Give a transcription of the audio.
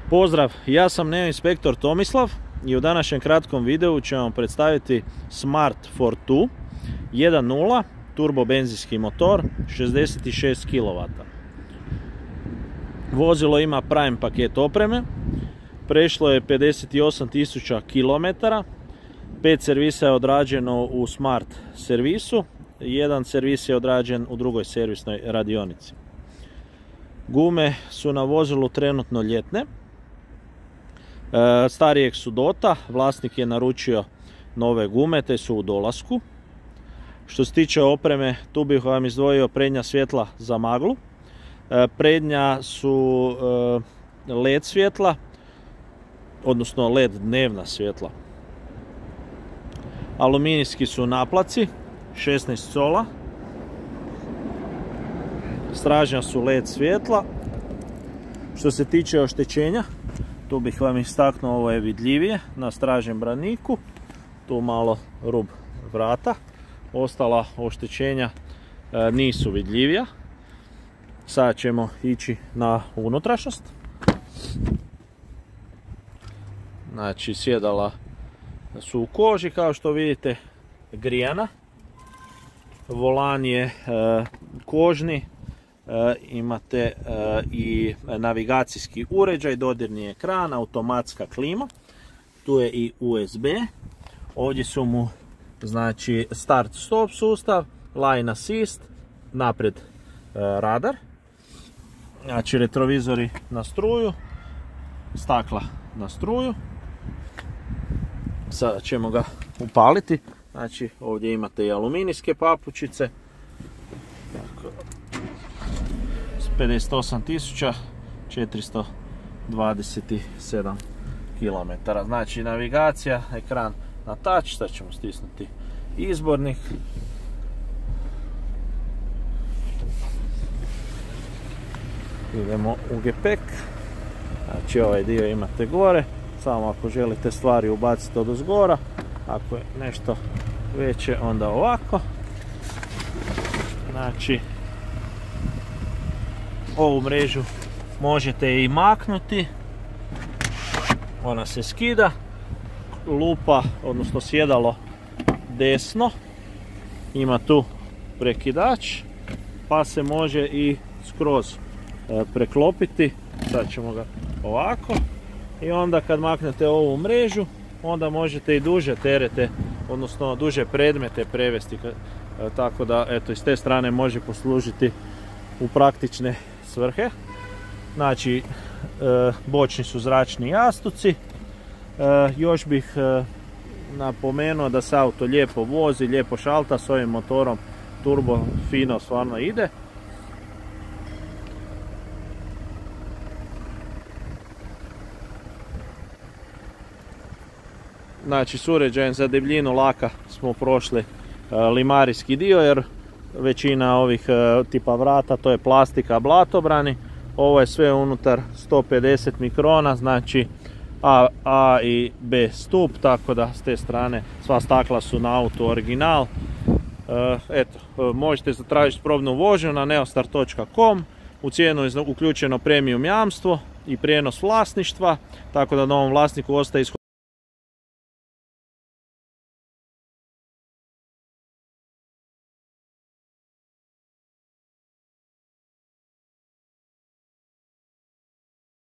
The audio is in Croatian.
Pozdrav, ja sam Neo inspektor Tomislav i u današnjem kratkom videu ću vam predstaviti Smart Fortwo 1.0 turbo benzinski motor 66 kW. Vozilo ima Prime paket opreme, prešlo je 58.000 km, 5 servisa je odrađeno u Smart servisu, jedan servis je odrađen u drugoj servisnoj radionici. Gume su na vozilu trenutno ljetne, starijeg su dota, vlasnik je naručio nove gume te su u dolasku. Što se tiče opreme, tu bih vam izdvojio prednja svjetla za maglu, prednja su LED svjetla, odnosno LED dnevna svjetla. Aluminijski su naplaci 16 cola, stražnja su LED svjetla. Što se tiče oštećenja, tu bih vam istaknuo, ovo je vidljivije na stražnjem braniku, tu malo rub vrata, ostala oštećenja nisu vidljivija. Sada ćemo ići na unutrašnjost. Znači, sjedala su u koži, kao što vidite, grijana. Volan je kožni, imate i navigacijski uređaj, dodirni ekran, automatska klima, tu je i USB, ovdje su mu znači start stop sustav, line assist, naprijed radar, znači retrovizori na struju, stakla na struju. Sada ćemo ga upaliti. Znači, ovdje imate i aluminijske papučice, 58.427 km. Znači, navigacija, ekran na touch, sad ćemo stisnuti izbornik. Idemo u gepek. Znači, ovaj dio imate gore, samo ako želite stvari ubaciti od ozgora, ako je nešto veće onda ovako. Znači, ovu mrežu možete i maknuti, ona se skida, lupa, odnosno sjedalo desno, ima tu prekidač, pa se može i skroz preklopiti. Sad ćemo ga ovako i onda kad maknete ovu mrežu, onda možete i duže terete, odnosno duže predmete prevesti, tako da eto, iz te strane može poslužiti u praktične svrhe. Znači, bočni su zračni jastuci. Još bih napomenuo da se auto lijepo vozi, lijepo šalta, s ovim motorom turbo fino stvarno ide. Znači, s uređajem za debljinu laka smo prošli limarijski dio, jer većina ovih tipa vrata to je plastika, blatobrani. Ovo je sve unutar 150 mikrona, znači A i B stup, tako da s te strane sva stakla su na auto original. Eto, možete zatražiti probnu vožnju na neostar.com. U cijenu je uključeno premium jamstvo i prijenos vlasništva, tako da novom vlasniku ostaje